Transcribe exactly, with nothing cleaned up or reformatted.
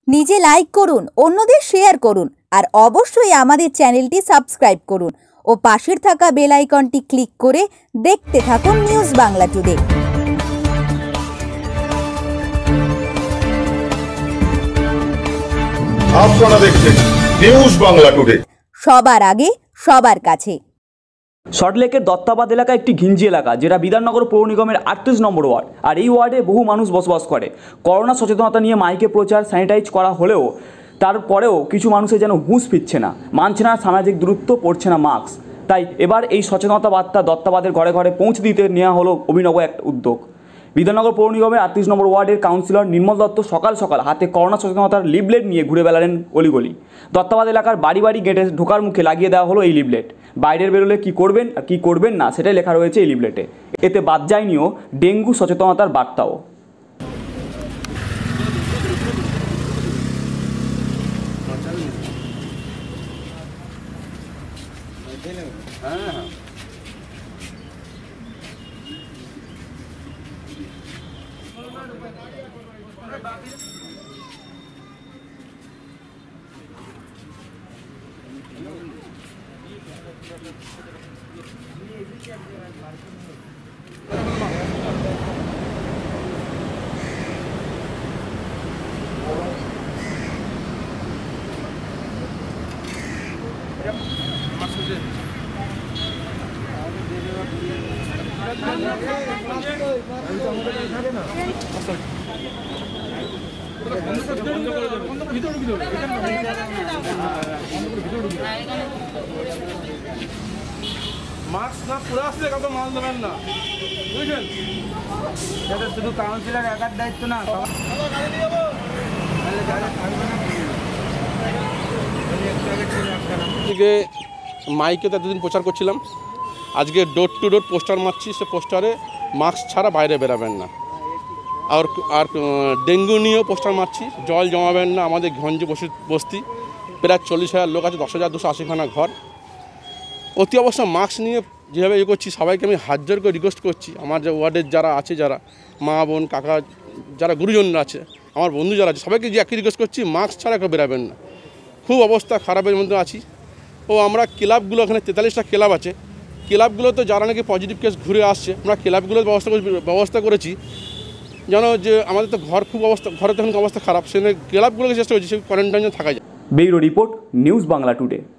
নিজে লাইক করুন, অন্যদের শেয়ার করুন আর অবশ্যই আমাদের চ্যানেলটি সাবস্ক্রাইব করুন ও পাশের থাকা বেল আইকনটি ক্লিক করে দেখতে থাকুন নিউজ বাংলা টুডে। আপনারা দেখছেন নিউজ বাংলা টুডে, সবার আগে সবার কাছে। সল্টলেকের দত্তাবাদ এলাকা একটি ঘিঞ্জি এলাকা, যেটা বিধাননগর পৌর নিগমের আটত্রিশ নম্বর ওয়ার্ড। আর এই ওয়ার্ডে বহু মানুষ বসবাস করে। করোনা সচেতনতা নিয়ে মাইকে প্রচার, স্যানিটাইজ করা হলেও তারপরেও কিছু মানুষের যেন হুঁশ ফিরছে না, মানছে না সামাজিক দূরত্ব, পড়ছে না মাস্ক। তাই এবার এই সচেতনতা বার্তা দত্তাবাদের ঘরে ঘরে পৌঁছে দিতে নেওয়া হলো অভিনব এক উদ্যোগ। বিধাননগর পৌর নিগমের আটত্রিশ নম্বর ওয়ার্ডের কাউন্সিলর নির্মল দত্ত সকাল সকাল হাতে করোনা সচেতনতার লিফলেট নিয়ে ঘুরে বেড়ালেন অলিগলি। দত্তাবাদ এলাকার বাড়ি বাড়ি গেটে ঢোকার মুখে লাগিয়ে দেওয়া হলো এই লিফলেট। বাইরের বেরোলে কী করবেন আর কী করবেন না সেটাই লেখা রয়েছে এই লিফলেটে। এতে বাদ যায়নিও ডেঙ্গু সচেতনতার বার্তাও। মাস্ক না পুরো আসলে কাউকে মাল দেবেন না, বুঝলেন? এটা শুধু কাউন্সিলর একার দায়িত্ব না। আজকে মাইকে তো এতদিন প্রচার করছিলাম, আজকে ডোর টু ডোর পোস্টার মারছি। সে পোস্টারে মাস্ক ছাড়া বাইরে বেরাবেন না। আর আর ডেঙ্গু নিয়েও পোস্টার মারছি, জল জমাবেন না। আমাদের গঞ্জ বসি বস্তি প্রায় চল্লিশ হাজার লোক আছে, দশ হাজার দুশো আশিখানা ঘর। অতি অবশ্য মাস্ক নিয়ে যেভাবে ইয়ে করছি, সবাইকে আমি হাত জোর করে রিকোয়েস্ট করছি, আমার যে ওয়ার্ডের যারা আছে, যারা মা বোন কাকা যারা গুরুজনরা আছে, আমার বন্ধু যারা আছে, সবাইকে যে একই রিকোয়েস্ট করছি, মাস্ক ছাড়া কেউ বেরাবেন না। খুব অবস্থা খারাপের মধ্যে আছি। ও আমরা ক্লাবগুলো, এখানে তেতাল্লিশটা ক্লাব আছে, ক্লাবগুলোতে যারা নাকি পজিটিভ কেস ঘুরে আসছে, আমরা ক্লাবগুলোর ব্যবস্থা ব্যবস্থা করেছি যেন যে আমাদের তো ঘর খুব অবস্থা, ঘরের তখন অবস্থা খারাপ, সেখানে ক্লাবগুলোকে চেষ্টা করছি সে কোয়ারেন্টাইনে থাকা যায়। Bureau report, news Bangla today.